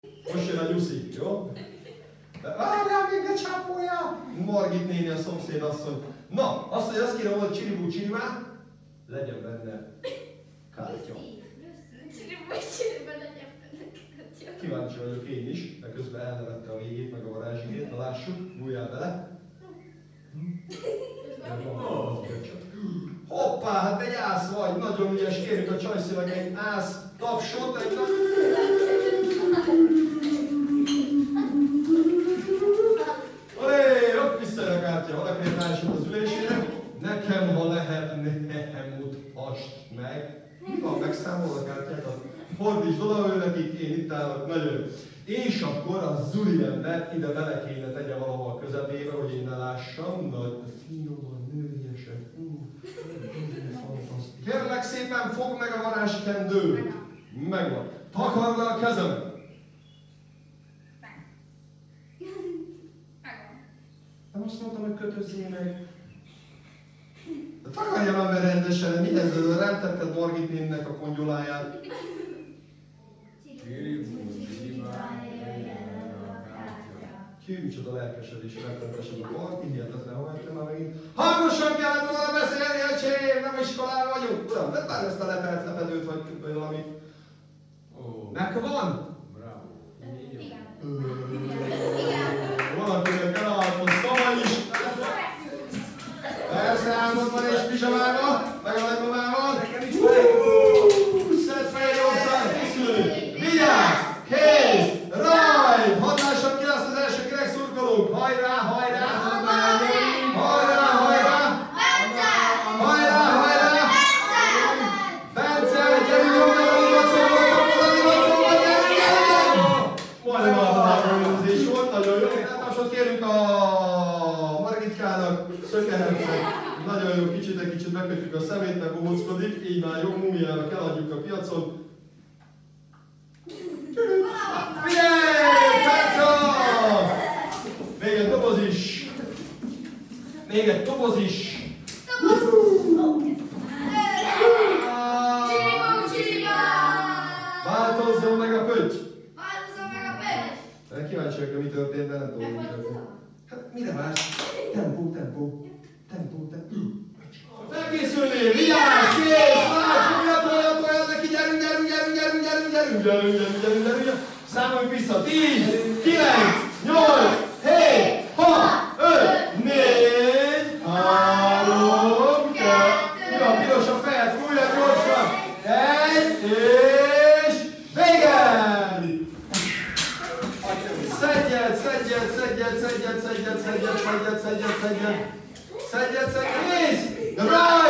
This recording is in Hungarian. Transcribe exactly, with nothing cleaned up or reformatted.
Most jön a nyuszi, jó? Várjál, még ne csápoljál! Margit néni, a szomszédasszony. Na, azt, hogy azt kérem, hogy csiribú csirimá, legyen benne kártya. Kíváncsi vagyok én is, de közben elnevette a végét, meg a varázsigét. Na lássuk, bújjál bele. Hoppá, hát egy ász vagy, nagyon ügyes, kérjük a csajszínak egy ász tapsot, egy nap... Olé, hopp, visszajön a kártya, valaki társult az ülésére. Nekem, ha lehet, ne mutasd meg. Mi van, megszámol a kártyákat? Fordítsd oda ő nekik, én itt állok, nagyon jó. És akkor a Zuli ember ide bele kéne tegye valahol közepébe, hogy én ne lássam. Nagy, finoman, nőiesen. Kérlek szépen, fogd meg a varázskendőt. Megvan. Takard le a kezemet. Nem azt mondtam, hogy kötözzél meg. Takarjam ember rendesen, mi ez? Rántetted Margit néninek a kongyoláját. Hű, micsoda lelkesedés, rettenetesen a parti, hihetetlen, hol jöttem már megint. Hangosan kellett volna beszélni, öcsém, nem iskolában vagyunk. Uram, vedd már ezt a lepelt lepedőt, vagy valami. Megvan? Bravo. Valakinek elalapott szava is. Persze, álmodban és pizsamába, meg a nagymamával. Nekem is van. Szedd fel gyorsan, készülünk. Vigyázz! Kész! Raj! Hatásabb ki lesz az első, kinek szurkolunk. Hajrá, hajrá! Hajrá, hajrá! Hajrá, hajrá! Bence, gyerünk jobbra, nyolcszor, nyolcszor, gyerünk, gyerünk! Majdnem alapozás volt, nagyon jó. Tapsot kérünk a Margitkának, Szökeherceg. Nagyon jó, kicsit, egy kicsit megkötjük a szemét, meg bohóckodik, így már jó, mumiának eladjuk a piacon. Figyelj! Kártya! Még egy doboz is! Még egy doboz is! Változzon meg a pötty! Változzon meg a pötty! Kíváncsi vagyok, mi történt, de nem tudom, mi történt. Hát mire vársz? Tempó, tempó, tempó, tempó. Felkészülnél! Vigyázz! Kész! Várj! Fogja, tolja, tolja neki! Gyerünk, gyerünk, gyerünk, gyerünk, gyerünk, gyerünk, gyerünk, gyerünk, gyerünk, gyerünk, gyerünk. Számoljuk vissza! tíz, kilenc, nyolc, hét, hat, öt, négy, három, kettő. Mi van, piros a fejed? Fújja gyorsan! Egy, és vége! Szedjed, szedjed, szedjed, szedjed, szedjed, szedjed, szedjed, szedjed, szedjed. Szedjed, szedjed, nézd! Raj!